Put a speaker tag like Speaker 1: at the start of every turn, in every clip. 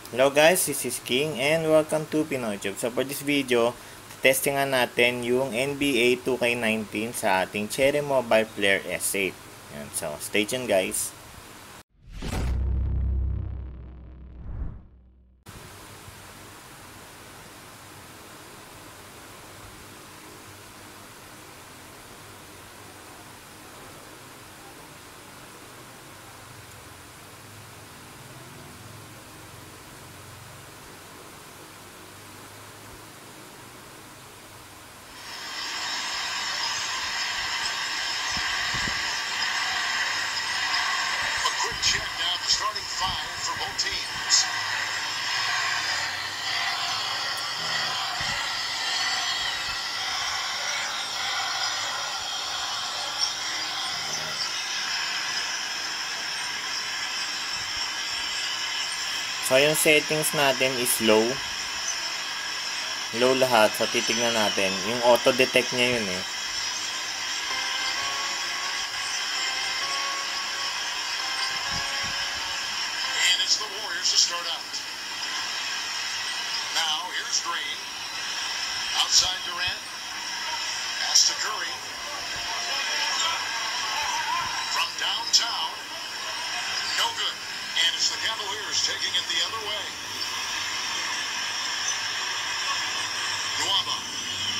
Speaker 1: Hello guys, this is King and welcome to Pinoy Tube. So for this video, testingan natin yung NBA 2K19 sa ating Cherry Mobile Player S8. Yan. So stay tuned guys.
Speaker 2: Check now the starting five for both teams.
Speaker 1: So yung settings natin is low. Low lahat. So titignan natin. Yung auto-detect niya yun eh.
Speaker 2: And it's the Warriors to start out. Now here's Green. Outside Durant. Pass to Curry. From downtown. No good. And it's the Cavaliers taking it the other way. Nwaba.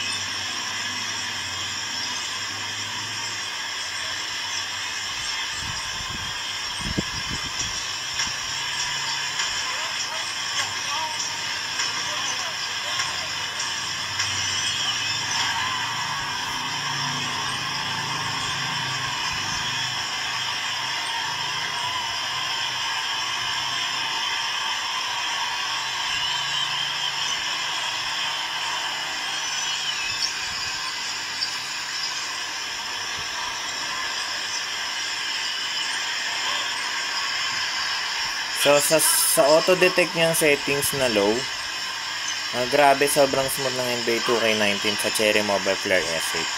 Speaker 1: So sa auto-detect niyang settings na low, grabe sobrang smooth ng NBA 2K19 sa Cherry Mobile Player S8.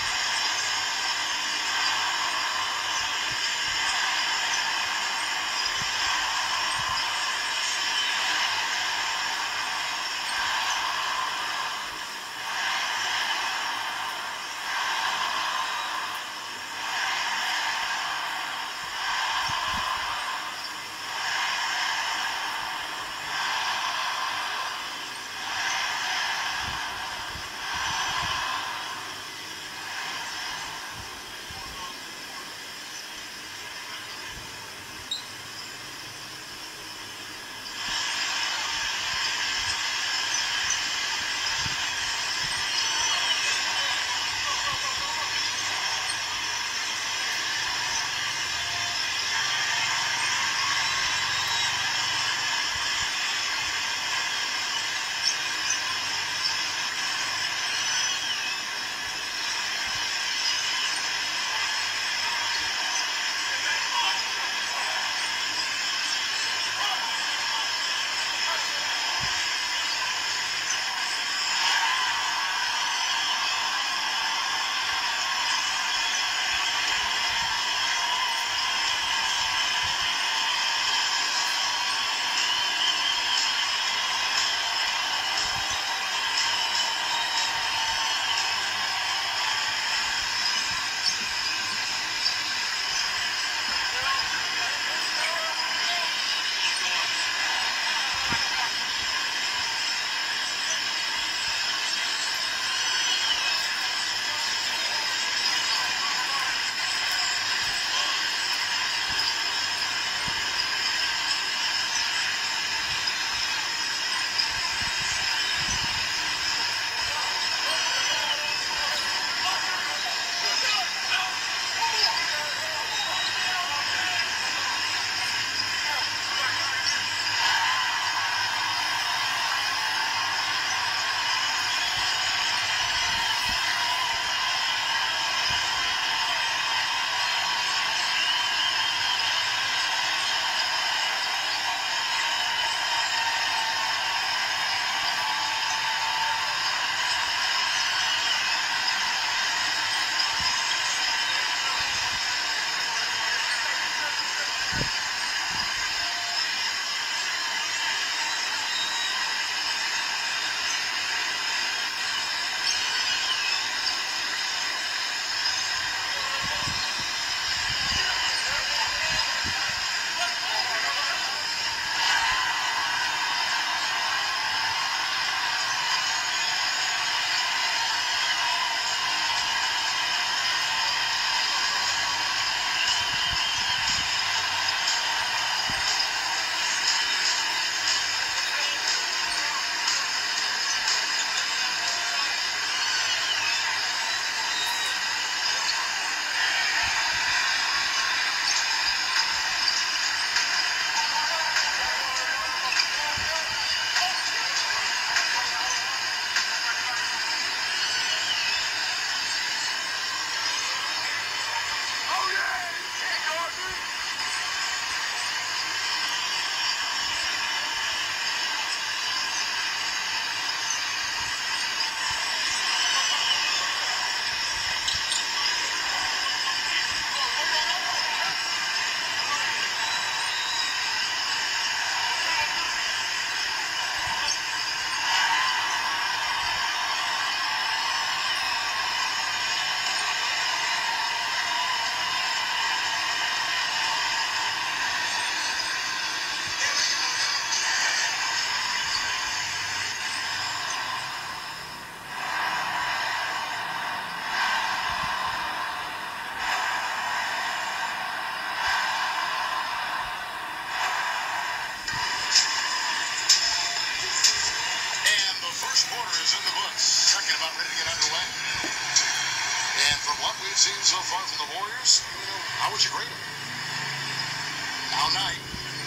Speaker 2: ready to get underway. And from what we've seen so far from the Warriors, how would you grade them? Now Knight.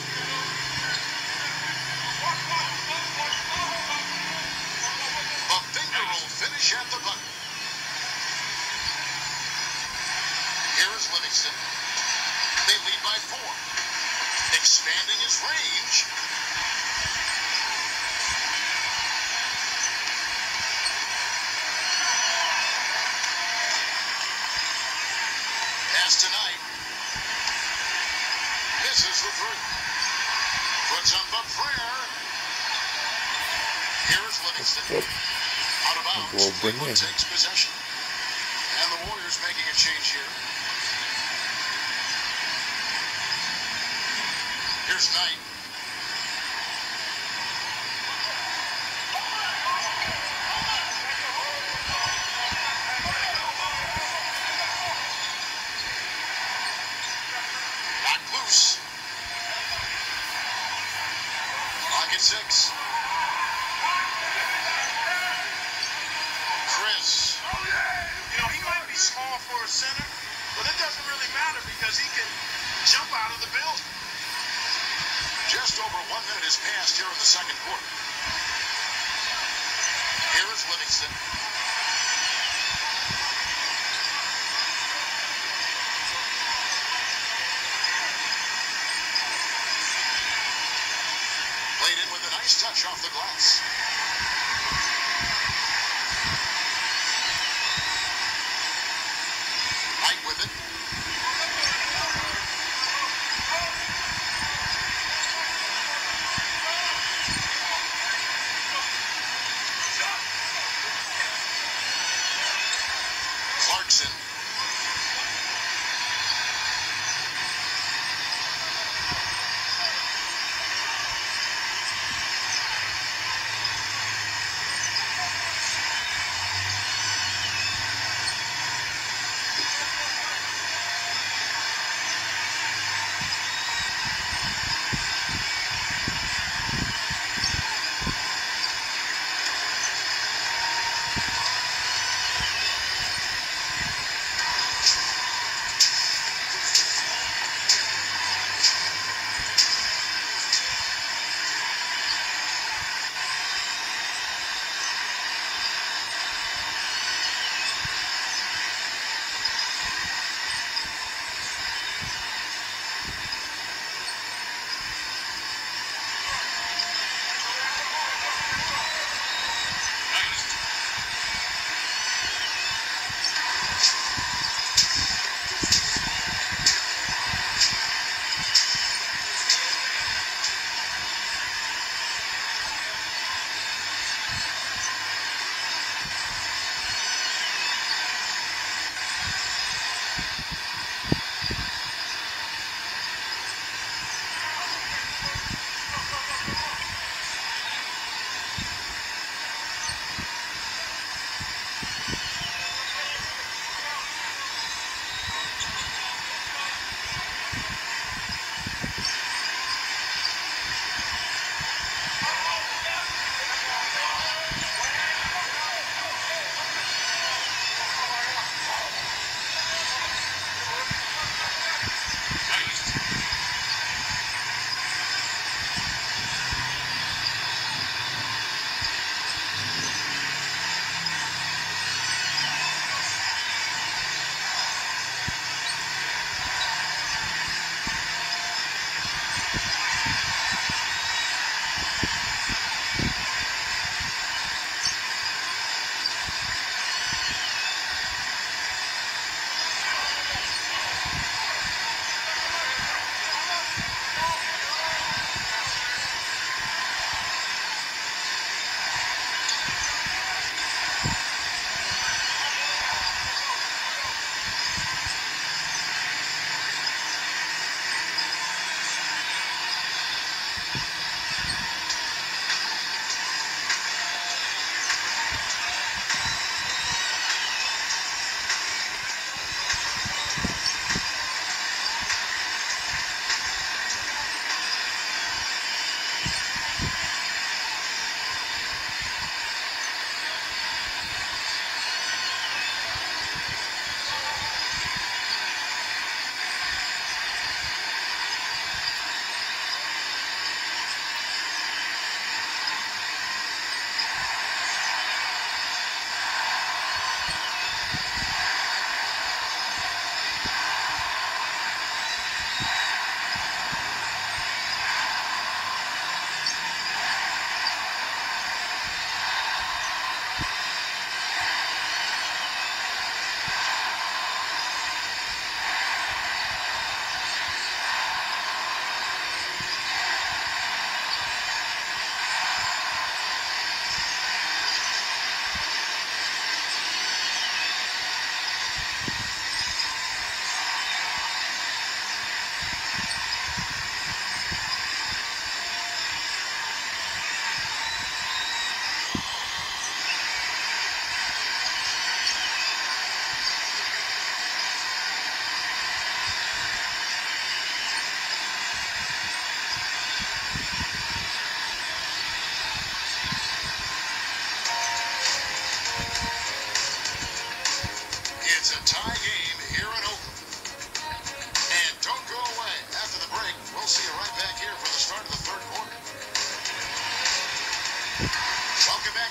Speaker 2: A finger roll finish at the button. Here is Livingston. They lead by 4. Expanding his range. Pass tonight. Misses the 3. Puts up a prayer. Here is Livingston. Out of bounds. Cleveland takes possession. And the Warriors making a change here. Here's Knight. Knocked loose. Clock at 6. Chris.
Speaker 3: He might be small for a center, but it doesn't really matter because he can jump out of the building.
Speaker 2: Just over 1 minute has passed here in the second quarter. Here is Livingston. Played in with a nice touch off the glass. Knight with it. Clarkson.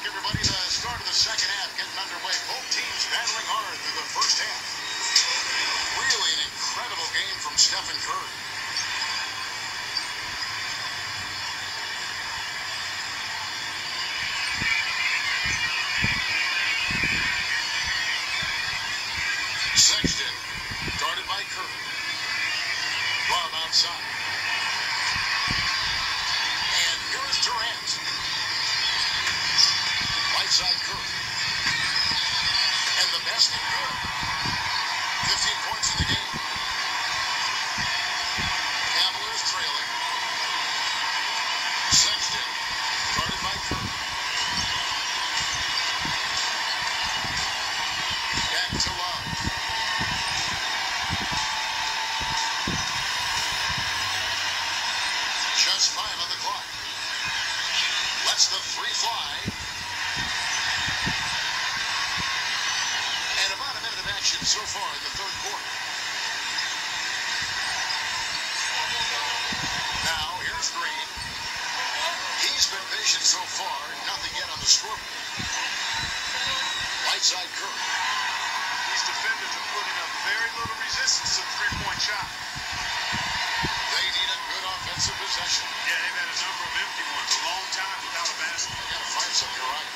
Speaker 2: back, everybody. The start of the second half getting underway. Both teams battling hard through the first half. Really an incredible game from Stephen Curry. Sexton, guarded by Curry. Lob outside. And here is Durant. Right side Curry. And the basket good. 15 points in the game. Cavaliers trailing. Sexton, guarded by Curry. Back to Love. Just 5 on the clock. Lets the three fly. And about a minute of action so far in the third quarter. Now, here's Green. He's been patient so far. Nothing yet on the scoreboard. Right side Curry.
Speaker 3: These defenders are putting up very little resistance to the three-point shot.
Speaker 2: They need a good offensive possession.
Speaker 3: Yeah, they've had a number of empty ones, a long time without a basket.
Speaker 2: They got to find some, you're right.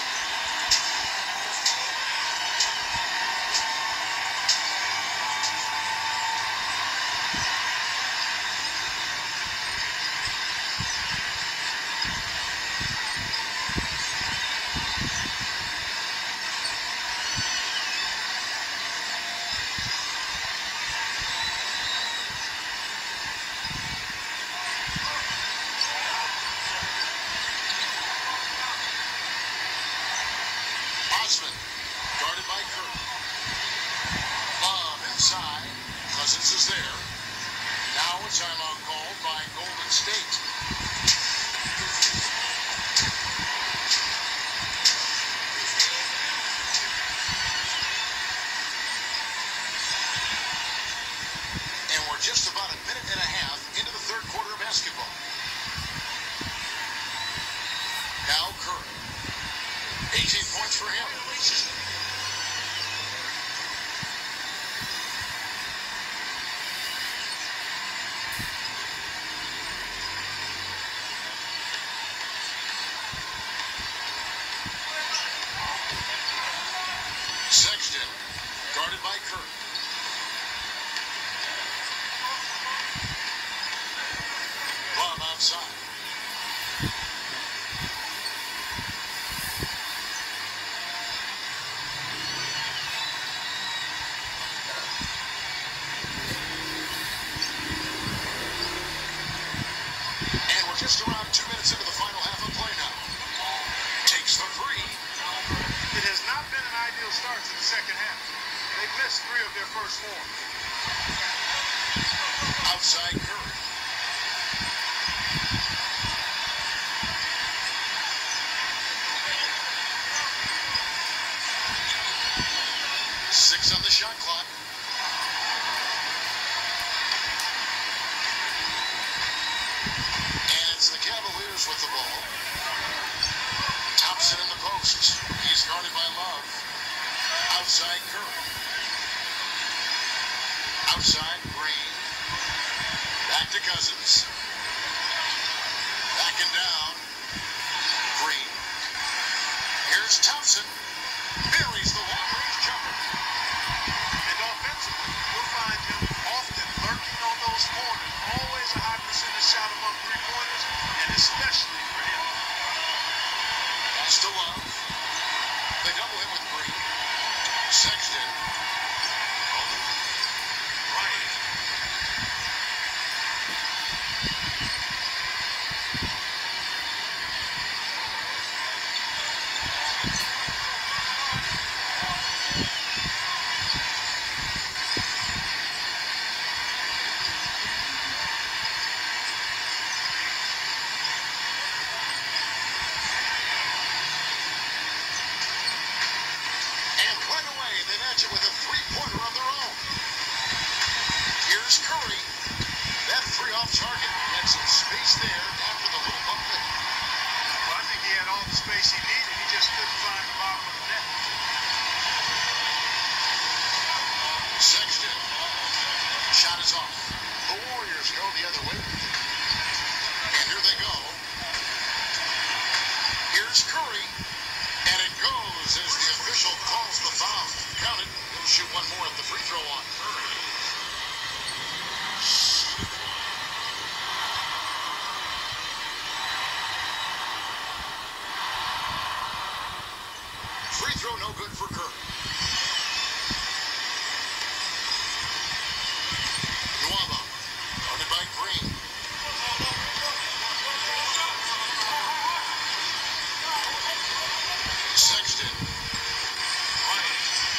Speaker 2: Osman, guarded by Curry. Lob inside. Cousins is there. Now a timeout called by Golden State. And we're just about a minute and a half into the third quarter of basketball. Now Curry. 18 points for him. Sexton, guarded by Curry. Lob outside. Just around 2 minutes into the final half of play now. Takes the three.
Speaker 3: It has not been an ideal start to the second half. They've missed 3 of their first 4.
Speaker 2: Outside Curry. Six on the shot clock. The Cavaliers with the ball. Thompson in the post. He's guarded by Love. Outside Curry. Outside Green. Back to Cousins. Backing down. Green. Here's Thompson. Buries the long-range jumper.
Speaker 3: And offensively, you'll find him often lurking on those corners. Always a high percentage shot among three-pointers, and especially for him.
Speaker 2: That's to Love. They double him with Green. Sexton. Right. With a three-pointer of their own. Here's Curry. That three off target. Had some space there after the little bump there.
Speaker 3: Well, I think he had all the space he needed. He just
Speaker 2: for Curry. Nuama, guarded by Green. Sexton. Bryant.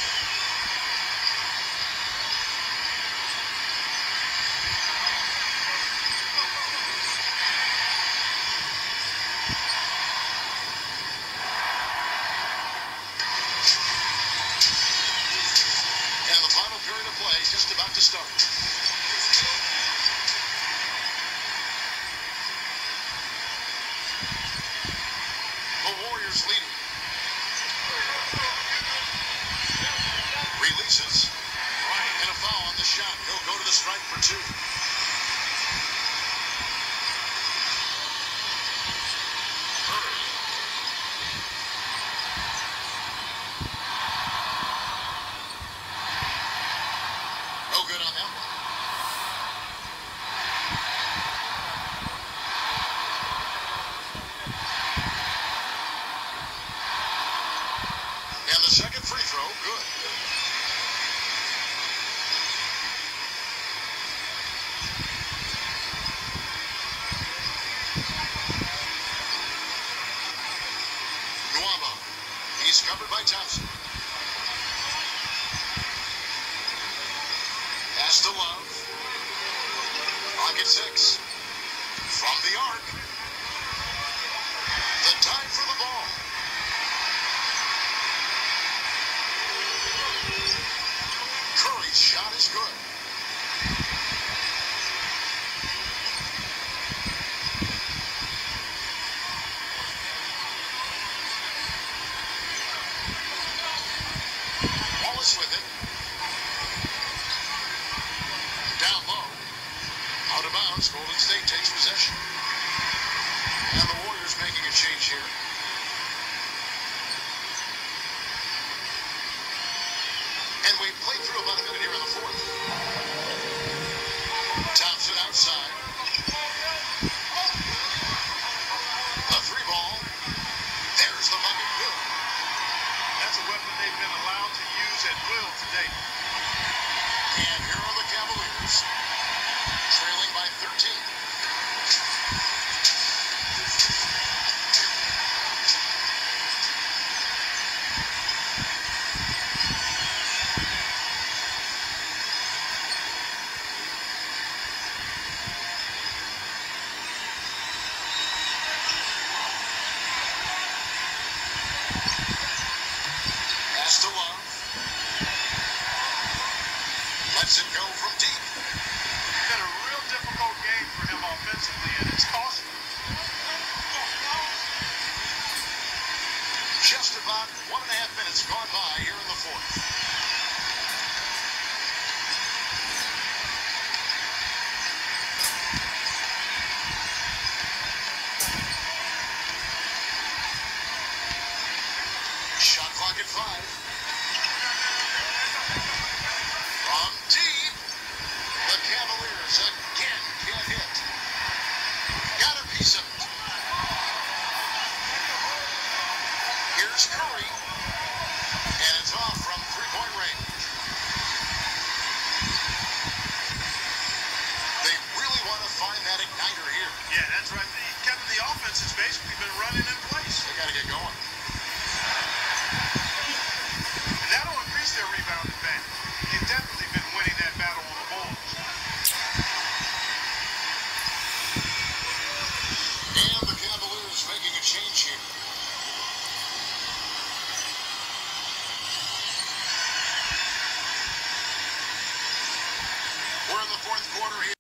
Speaker 2: And the final period of play just about to start. The Warriors leading. Releases. Bryant and a foul on the shot. He'll go to the strike for two. Curry. No good on that one. And the second free throw, good. Nuama. He's covered by Thompson. Pass to Love. Pocket six. From the arc. The time for the ball. Curry's shot is good. Wallace with it. Down low. Out of bounds. Golden State takes possession. And the Warriors making a change here. And we played through about a minute here in the fourth. Thompson outside. A three ball. There's the bucket. Good.
Speaker 3: That's a weapon they've been allowed to use at will today.
Speaker 2: And here are the Cavaliers. Trailing by 13. Pass to Love. Lets it go from deep.
Speaker 3: It's been a real difficult game for him offensively, and it's costly.
Speaker 2: Just about 1.5 minutes gone by here in the fourth. Shot clock at 5. From deep. The Cavaliers again can't hit. Got a piece of it. Here's Curry. And it's off from three-point range. They really want to find that igniter here.
Speaker 3: Yeah, that's right. Kevin, the offense has basically been running in place.
Speaker 2: They got to get going.
Speaker 3: And that'll increase their rebound advantage. They've definitely been winning that battle on the Bulls.
Speaker 2: And the Cavaliers making a change here. We're in the fourth quarter here.